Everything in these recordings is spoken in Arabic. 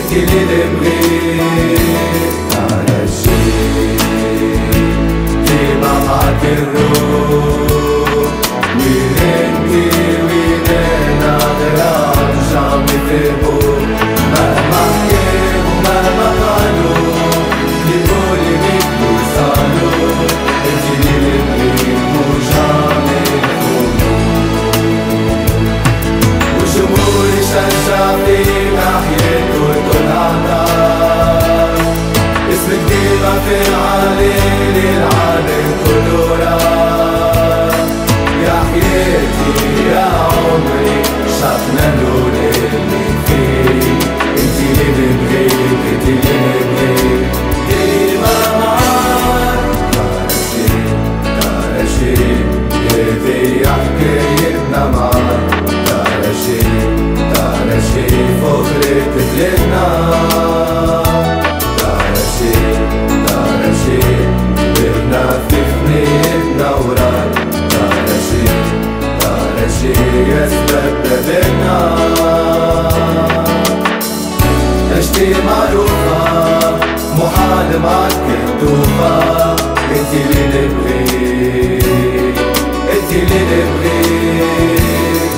انتي اللي نبغيك علشان ديما معاك الروح وانتي ويننا غير شعب يفهموك مهما حكيوا ومهما قالوا لكل بيك وصالوا انتي اللي نبغيك وجامي وجمهوري شجع فيك أحييت كل الأعداء اسمك ديما في العالي للعالم كله راح يا حياتي يا عمري شفنا النور اللي فيك انتي اللي نبغيك انتي اللي نبغيك ديما معاك تعرشي هذي حكايتنا معاك تعرشي فخرة بلادنا تعرشي كبرنا في فنيتنا وراك تعرشي يا سبب بلادنا عشتي معروفة محال معك التوفى انتي اللي نبغيك انتي اللي نبغيك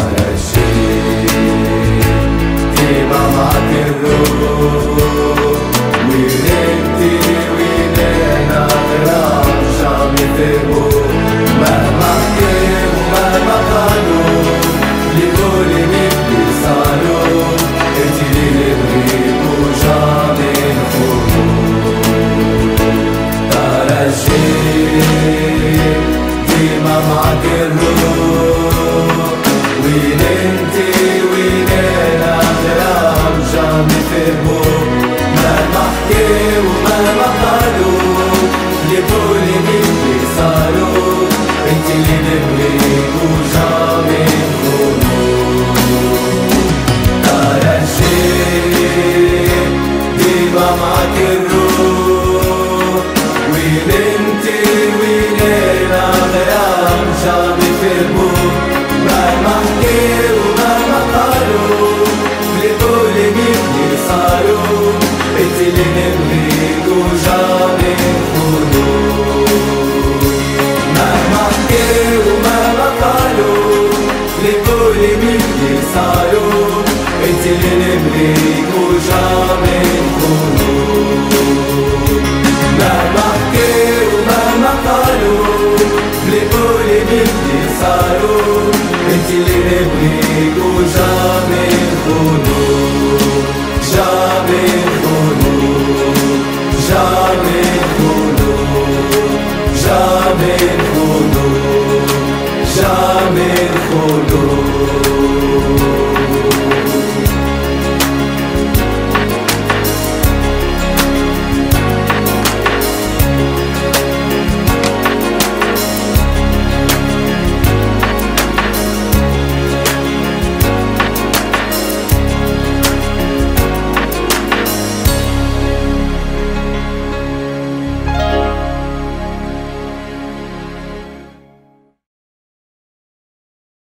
ديما معاك الروح وانتي ويننا غير شعب يفهموك مهما حكيوا ومهما قالوا لكل مثلي صاروا انتي اللي نبغيك وجامي نخونوك تعرشيك ديما معاك الروح وين انتي ويننا غير شعب يفهموك مهما حكيوا ومهما قالوا لكل مثلي صاروا انتي اللي نبغيك وجامي نخونوك تعرشيك ديما معاك الروح وين انتي ويننا غير شعب يفهموك مهما حكيوا ومهما قالوا لكل مثلي صاروا انتي اللي نبغيك وجامي نخونوك مهما حكيوا ومهما قالوا لكل مثلي صاروا انتي اللي نبغيك